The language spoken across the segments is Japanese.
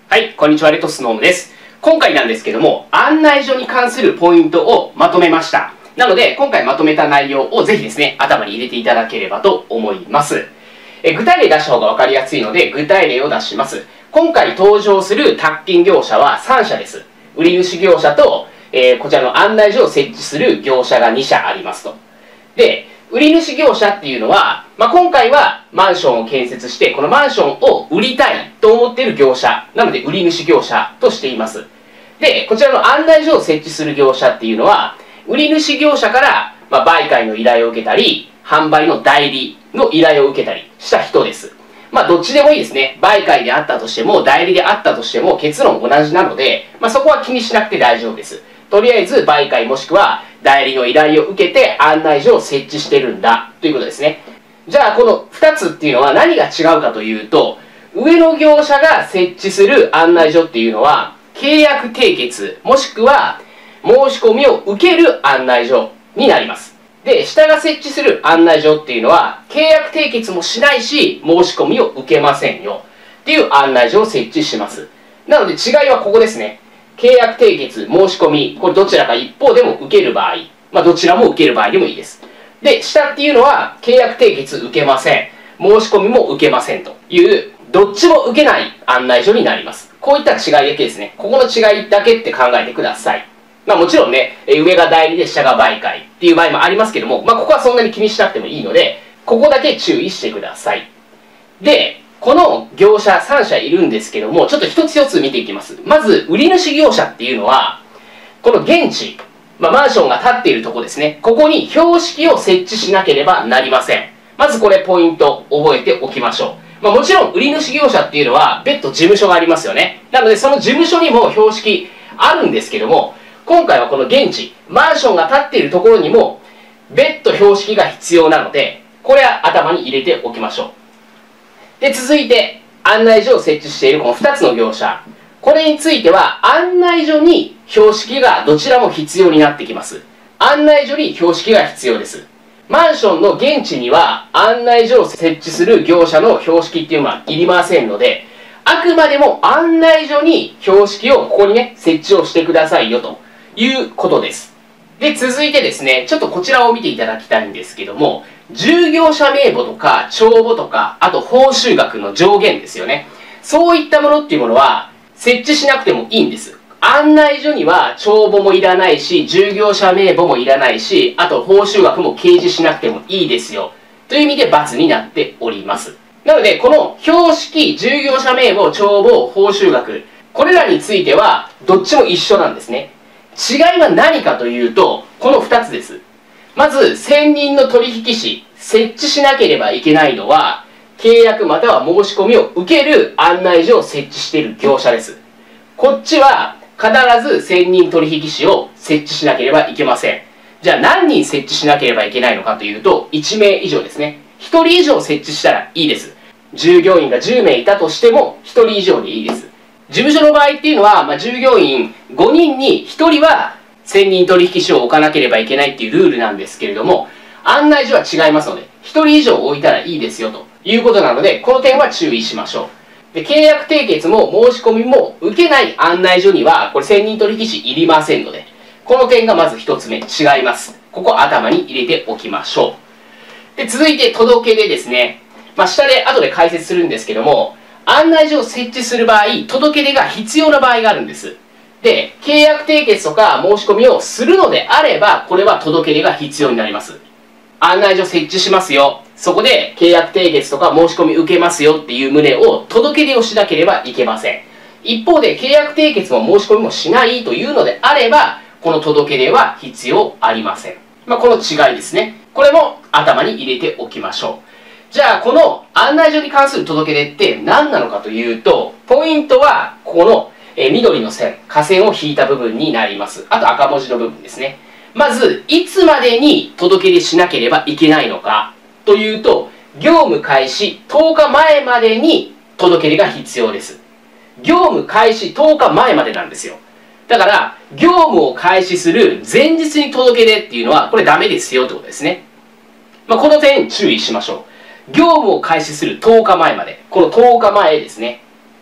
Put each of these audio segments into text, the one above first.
はい、こんにちは、レトスノームです。今回なんですけども、案内所に関するポイントをまとめました。なので、今回まとめた内容をぜひですね、頭に入れていただければと思います。具体例出した方が分かりやすいので、具体例を出します。今回登場する宅建業者は3社です。売り主業者と、こちらの案内所を設置する業者が2社ありますと。で、売り主業者っていうのは、今回はマンションを建設して、このマンションを売りたいと思っている業者なので、売り主業者としています。で、こちらの案内所を設置する業者っていうのは、売り主業者から、売買の依頼を受けたり、販売の代理の依頼を受けたりした人です。どっちでもいいですね。売買であったとしても、代理であったとしても、結論同じなので、そこは気にしなくて大丈夫です。とりあえず、売買もしくは代理の依頼を受けて案内所を設置してるんだということですね。じゃあ、この2つっていうのは何が違うかというと、上の業者が設置する案内所っていうのは、契約締結、もしくは申し込みを受ける案内所になります。で、下が設置する案内所っていうのは、契約締結もしないし、申し込みを受けませんよっていう案内所を設置します。なので違いはここですね。契約締結、申し込み、これどちらか一方でも受ける場合、どちらも受ける場合でもいいです。で、下っていうのは、契約締結受けません。申し込みも受けませんという、どっちも受けない案内所になります。こういった違いだけですね。ここの違いだけって考えてください。もちろんね、上が代理で下が売買っていう場合もありますけども、ここはそんなに気にしなくてもいいので、ここだけ注意してください。で、この業者3社いるんですけども、ちょっと一つ一つ見ていきます。まず、売り主業者っていうのは、この現地、マンションが建っているところですね。ここに標識を設置しなければなりません。まずこれポイント覚えておきましょう。もちろん売り主業者っていうのは別途事務所がありますよね。なのでその事務所にも標識あるんですけども、今回はこの現地、マンションが建っているところにも別途標識が必要なので、これは頭に入れておきましょう。で、続いて案内所を設置しているこの2つの業者。これについては案内所に標識がどちらも必要になってきます。案内所に標識が必要です。マンションの現地には案内所を設置する業者の標識っていうのはいりませんので、あくまでも案内所に標識をここにね、設置をしてくださいよということです。で、続いてですね、ちょっとこちらを見ていただきたいんですけども、従業者名簿とか帳簿とか、あと報酬額の上限ですよね。そういったものっていうものは設置しなくてもいいんです。案内所には帳簿もいらないし、従業者名簿もいらないし、あと報酬額も掲示しなくてもいいですよ。という意味で×になっております。なので、この標識、従業者名簿、帳簿、報酬額、これらについてはどっちも一緒なんですね。違いは何かというと、この2つです。まず、専任の取引士、設置しなければいけないのは、契約または申し込みを受ける案内所を設置している業者です。こっちは必ず専任取引士を設置しなければいけません。じゃあ何人設置しなければいけないのかというと、1名以上ですね。1人以上設置したらいいです。従業員が10名いたとしても1人以上でいいです。事務所の場合っていうのは、従業員5人に1人は専任取引士を置かなければいけないっていうルールなんですけれども、案内所は違いますので、1人以上置いたらいいですよということなので、この点は注意しましょう。で、契約締結も申し込みも受けない案内所には、これ専任取引士いりませんので、この点がまず1つ目違います。ここ頭に入れておきましょう。で、続いて届け出ですね。下で後で解説するんですけども、案内所を設置する場合、届け出が必要な場合があるんです。で、契約締結とか申し込みをするのであれば、これは届け出が必要になります。案内所設置しますよ。そこで契約締結とか申し込み受けますよっていう旨を届け出をしなければいけません。一方で契約締結も申し込みもしないというのであれば、この届け出は必要ありません。この違いですね。これも頭に入れておきましょう。じゃあ、この案内所に関する届け出って何なのかというと、ポイントはここの緑の線、下線を引いた部分になります。あと赤文字の部分ですね。まず、いつまでに届け出しなければいけないのかというと、業務開始10日前までに届け出が必要です。業務開始10日前までなんですよ。だから、業務を開始する前日に届け出っていうのは、これダメですよってことですね。この点注意しましょう。業務を開始する10日前まで。この10日前ですね。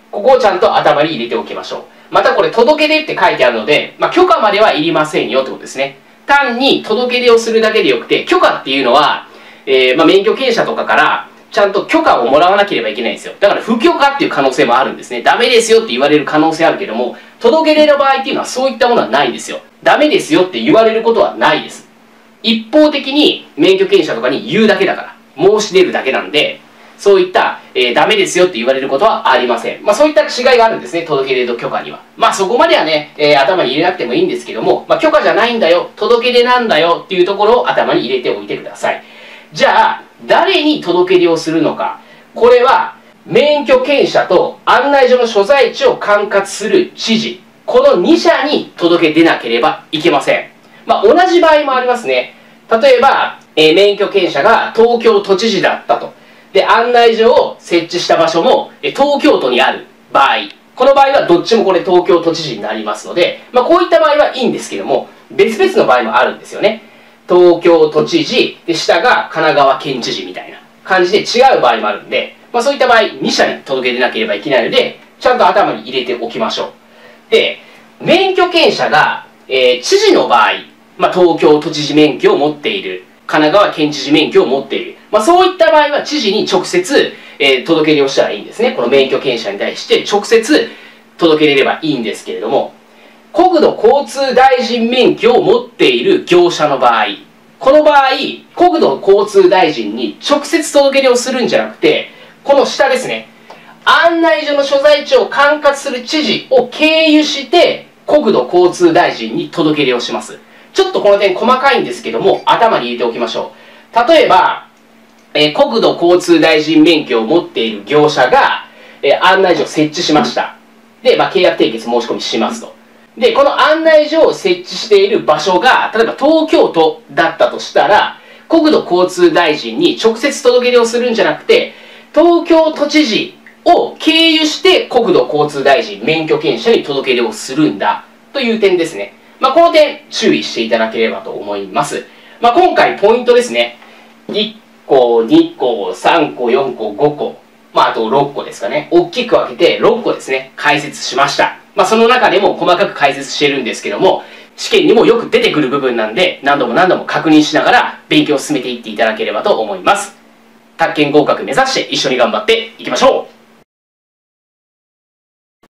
ここをちゃんと頭に入れておきましょう。またこれ、届け出って書いてあるので、許可まではいりませんよってことですね。単に届け出をするだけでよくて、許可っていうのは、免許検査とかからちゃんと許可をもらわなければいけないんですよ。だから不許可っていう可能性もあるんですね。ダメですよって言われる可能性あるけども、届け出の場合っていうのはそういったものはないんですよ。ダメですよって言われることはないです。一方的に免許検査とかに言うだけだから、申し出るだけなんで、そういった、ダメですよって言われることはありません。そういった違いがあるんですね、届け出と許可には。そこまではね、頭に入れなくてもいいんですけども、許可じゃないんだよ、届け出なんだよっていうところを頭に入れておいてください。じゃあ、誰に届け出をするのか。これは、免許検査と案内所の所在地を管轄する知事。この2者に届け出なければいけません。同じ場合もありますね。例えば、免許検査が東京都知事だったと。で、案内所を設置した場所も東京都にある場合。この場合はどっちもこれ東京都知事になりますので、こういった場合はいいんですけども、別々の場合もあるんですよね。東京都知事、で、下が神奈川県知事みたいな感じで違う場合もあるんで、そういった場合、2社に届け出なければいけないので、ちゃんと頭に入れておきましょう。で、免許検査が、知事の場合、東京都知事免許を持っている、神奈川県知事免許を持っている、そういった場合は知事に直接、届け出をしたらいいんですね。この免許検査に対して直接届け出ればいいんですけれども、国土交通大臣免許を持っている業者の場合、この場合、国土交通大臣に直接届け出をするんじゃなくて、この下ですね、案内所の所在地を管轄する知事を経由して、国土交通大臣に届け出をします。ちょっとこの点細かいんですけども、頭に入れておきましょう。例えば、国土交通大臣免許を持っている業者が、案内所を設置しました。で、契約締結申し込みしますと。で、この案内所を設置している場所が、例えば東京都だったとしたら、国土交通大臣に直接届け出をするんじゃなくて、東京都知事を経由して国土交通大臣免許検査に届け出をするんだという点ですね。この点注意していただければと思います。今回ポイントですね。1個、2個、3個、4個、5個、あと6個ですかね。大きく分けて6個ですね、解説しました。その中でも細かく解説しているんですけども、試験にもよく出てくる部分なんで、何度も何度も確認しながら勉強を進めていっていただければと思います。宅建合格目指して一緒に頑張っていきましょう。